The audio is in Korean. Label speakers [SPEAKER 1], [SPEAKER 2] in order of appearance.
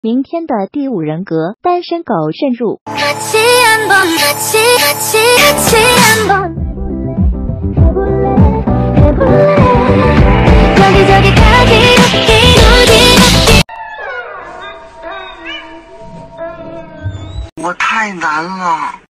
[SPEAKER 1] 明天的第5人格单身狗慎入。
[SPEAKER 2] 我太难了。